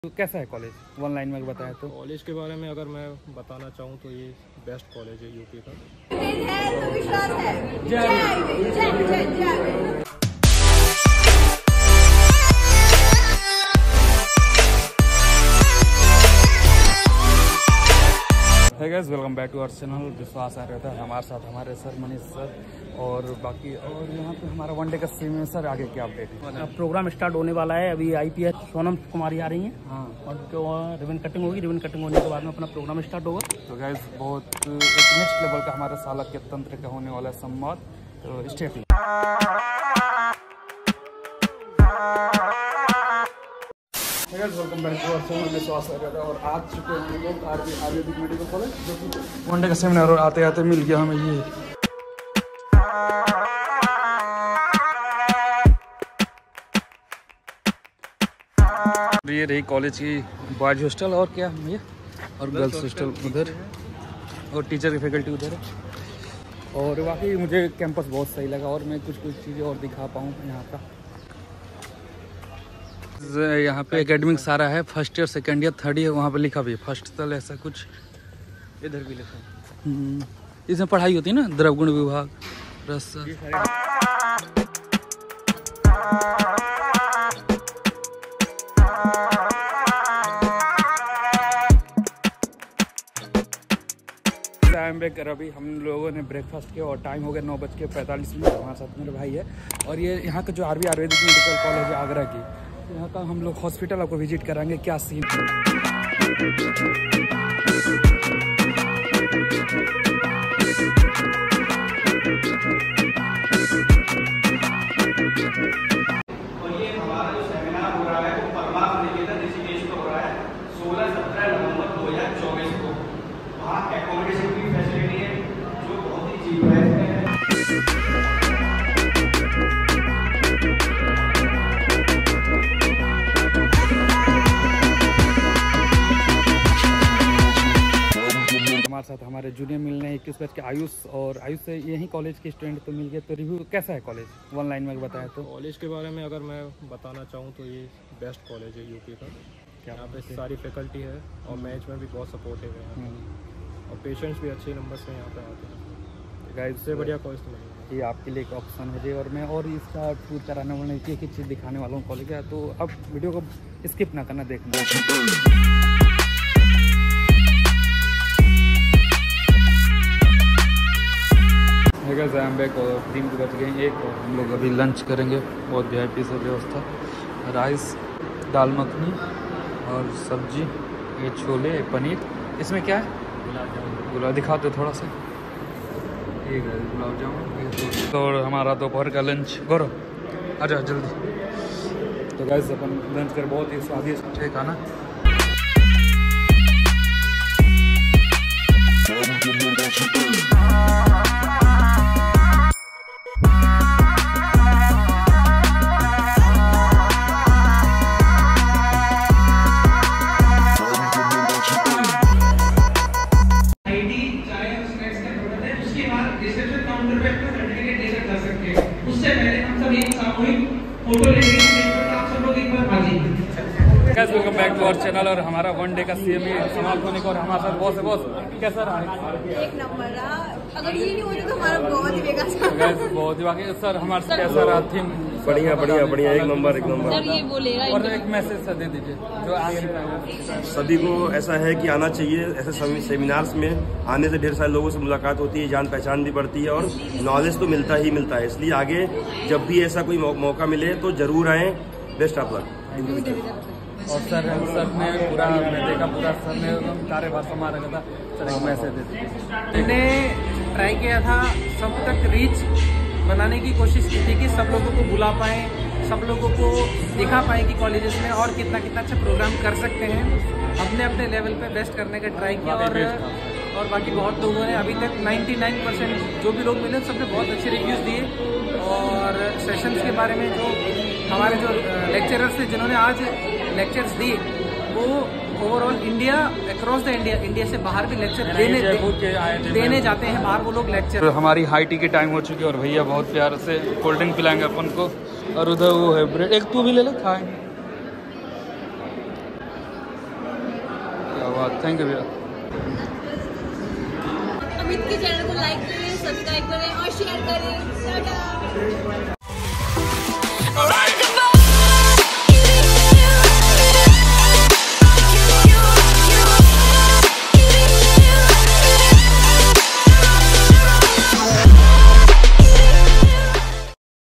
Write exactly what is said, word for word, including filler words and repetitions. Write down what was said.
तो कैसा है कॉलेज? वन लाइन में बताया तो। कॉलेज के बारे में अगर मैं बताना चाहूँ तो ये बेस्ट कॉलेज है यूपी का। है guys, welcome back to our channel. विश्वास आ रहता है हमारे साथ हमारे सर मनीष सर और बाकी, और यहाँ पे हमारा वनडे का सीम है। सर आगे क्या अपडेट है? प्रोग्राम स्टार्ट होने वाला है। अभी आईपीएस सोनम कुमारी आ रही हैं। हाँ, और रिबन कटिंग होगी। रिबन कटिंग होने के बाद में अपना प्रोग्राम स्टार्ट होगा। तो गाइस बहुत एक नेक्स्ट लेवल का हमारे सालक के तंत्र का होने वाला है संवाद। तो stay tuned. Welcome back to our channel. विश्वास आ रहता है और आज चुके हैं हम लोग आरबी आयुर्वेदिक मेडिकल कॉलेज, जो कि वनडे का सेमिनार, और आते आते मिल गया हमें ये ये रही कॉलेज की बॉयज हॉस्टल। और क्या भैया? और गर्ल्स हॉस्टल उधर, और टीचर की फैकल्टी उधर है। और वाकई मुझे कैंपस बहुत सही लगा, और मैं कुछ कुछ चीज़ें और दिखा पाऊँ यहाँ का। यहाँ पे एकेडमिक सारा है, first year second year third year, वहाँ पे लिखा भी है फर्स्ट तल, ऐसा कुछ इधर भी लिखा है। इसमें पढ़ाई होती है ना, द्रवगुण विभाग, रस। टाइम बेकर अभी हम लोगों ने ब्रेकफास्ट किया और टाइम हो गया नौ बज के पैंतालीस मिनट। हमारे साथ मेरे भाई है, और ये यहाँ का जो आरबी आयुर्वेदिक मेडिकल कॉलेज है आगरा की, यहाँ का हम लोग हॉस्पिटल आपको विजिट कराएंगे। क्या सीन और ये हमारा जो सेमिनार हो रहा है वो परमार्थ निकेतन ऋषिकेश में हो रहा है सोलह सत्रह नवंबर दो हज़ार चौबीस को। वहाँ एकोमोडेशन की फैसिलिटी है जो बहुत ही चीप प्राइस में है। हमारे साथ हमारे जूनियर मिलने इक्कीस बैच के आयुष, और आयुष से यही कॉलेज के स्टूडेंट तो मिल गए। तो रिव्यू कैसा है कॉलेज? वन लाइन में बताया तो। कॉलेज के बारे में अगर मैं बताना चाहूँ तो ये बेस्ट कॉलेज है यूपी का। यहाँ पे सारी फैकल्टी है और मैनेजमेंट भी बहुत सपोर्टिव है, और पेशेंट्स भी अच्छे नंबर से यहाँ पे आते हैं। गाइड से बढ़िया कॉलेज तो नहीं, ये आपके लिए एक ऑप्शन है जी। और मैं और इसका टूर कराने वाले एक एक चीज़ दिखाने वाला हूँ कॉलेज का। तो अब वीडियो को स्किप ना करना, देखना। जैम बैक और तीन को बच गए एक, और हम लोग अभी लंच करेंगे। बहुत वी आई पी से व्यवस्था, राइस, दाल मखनी और सब्जी, ये छोले, ये पनीर। इसमें क्या है? गुलाब जामुन। गुलाब दिखा दो थोड़ा सा। ठीक है, गुलाब जामुन। तो हमारा दोपहर का लंच करो, आ जाओ जल्दी। तो गाइस अपन लंच कर बहुत ही स्वादिष्ट है खाना। Welcome back to our channel. और हमारा वन डे का सीएम समाप्त होने का, और हमारे साथ बॉस है। बॉस कैसा रहा? एक नंबर रहा। अगर ये नहीं होती तो हमारा बहुत ही बेकार था। बहुत ही बाकी सर हमारे साथ कैसा रहा? थीम बढ़िया बढ़िया बढ़िया, एक नंबर एक नंबर। सर ये बोलेगा। और एक मैसेज सर दे दीजिए जो आगे सभी को ऐसा है कि आना चाहिए। ऐसे सेमिनार्स में आने से ढेर सारे लोगों से मुलाकात होती है, जान पहचान भी बढ़ती है, और नॉलेज तो मिलता ही मिलता है। इसलिए आगे जब भी ऐसा कोई मौका मिले तो जरूर आए। Best of luck. और सर सर ने पूरा, मैं देखा पूरा सर ने कार्यभार संभाल रखा था। सर एक मैसेज दे दीजिए। मैंने ट्राई किया था सब तक रीच बनाने की कोशिश की थी कि सब लोगों को बुला पाएँ, सब लोगों को दिखा पाएँ कि कॉलेजेस में और कितना कितना अच्छा प्रोग्राम कर सकते हैं। अपने अपने लेवल पे बेस्ट करने का ट्राई किया, और और बाकी बहुत लोगों ने अभी तक निन्यानवे परसेंट जो भी लोग मिले सबने बहुत अच्छे रिव्यूज़ दिए। और सेशंस के बारे में जो हमारे जो लेक्चरर्स थे जिन्होंने आज लेक्चर्स दिए, वो overall India, across the India, India से बाहर भी लेक्चर देने दे, देने जाते हैं बाहर वो लोग लेक्चर। तो हमारी हाई टी की टाइम हो चुकी है और भैया बहुत प्यार से कोल्ड ड्रिंक पिलाएंगे अपन को, और उधर वो है ब्रेड। एक तू भी ले ले, खाएंगे। धन्यवाद, थैंक यू भैया। अमित के चैनल को लाइक करें, सब्सक्राइब करें और शेयर करें। टाटा।